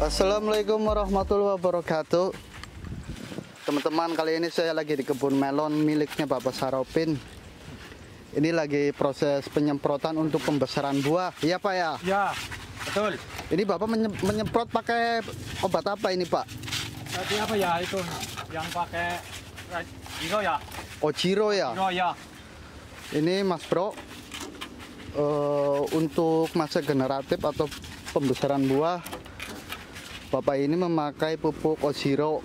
Assalamualaikum warahmatullahi wabarakatuh. Teman-teman, kali ini saya lagi di kebun melon miliknya Bapak Saropin. Ini lagi proses penyemprotan untuk pembesaran buah. Iya Pak ya? Ya, betul. Ini Bapak menyemprot pakai obat apa ini Pak? Tadi apa ya itu yang pakai Giro ya? Oh, Giro ya? Giro ya. Ini Mas Bro, untuk masa generatif atau pembesaran buah, Bapak ini memakai pupuk Oziro.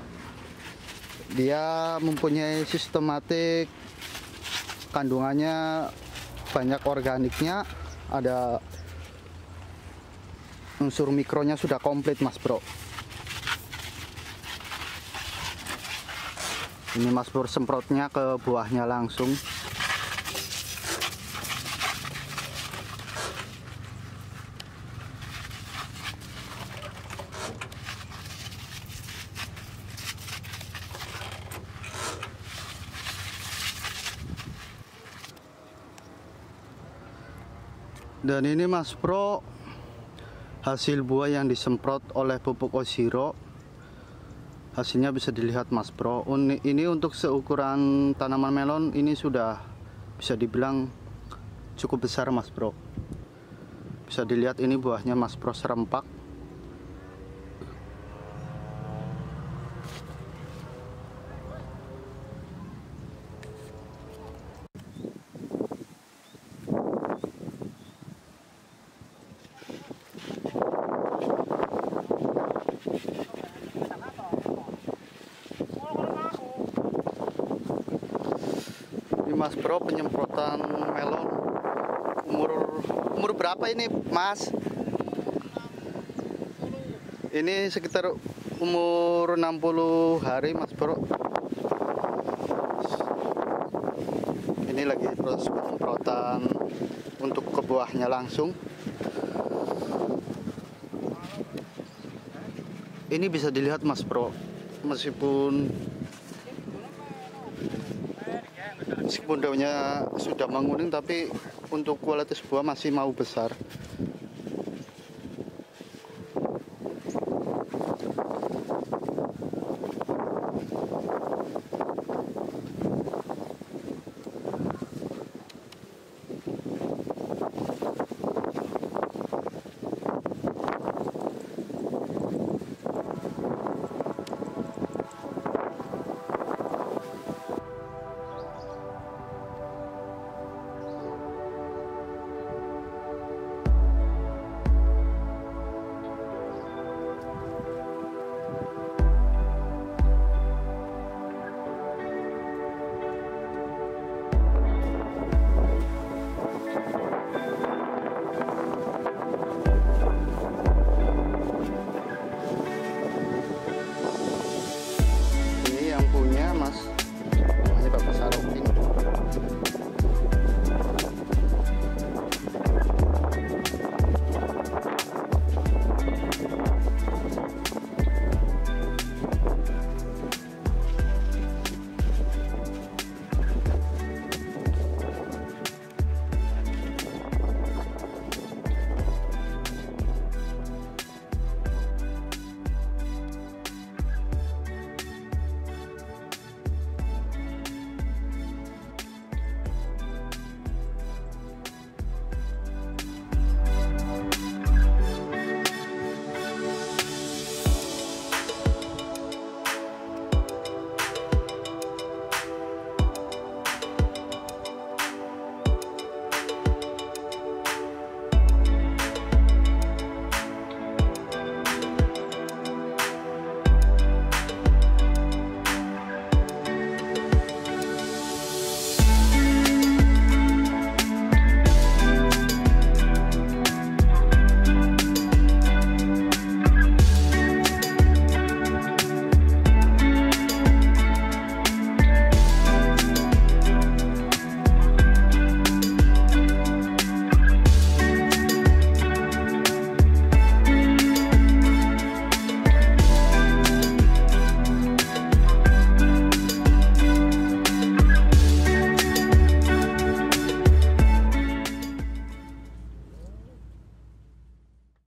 Dia mempunyai sistematik, kandungannya banyak organiknya, ada unsur mikronya sudah komplit Mas Bro. Ini Mas Bro semprotnya ke buahnya langsung. Dan ini Mas Bro, hasil buah yang disemprot oleh pupuk Oziro. Hasilnya bisa dilihat Mas Bro. Ini untuk seukuran tanaman melon ini sudah bisa dibilang cukup besar Mas Bro. Bisa dilihat ini buahnya Mas Bro serempak. Mas Bro penyemprotan melon. Umur berapa ini Mas? Ini sekitar umur 60 hari Mas Bro. Ini lagi proses penyemprotan untuk ke buahnya langsung. Ini bisa dilihat Mas Bro, meskipun daunnya sudah menguning, tapi untuk kualitas buah masih mau besar.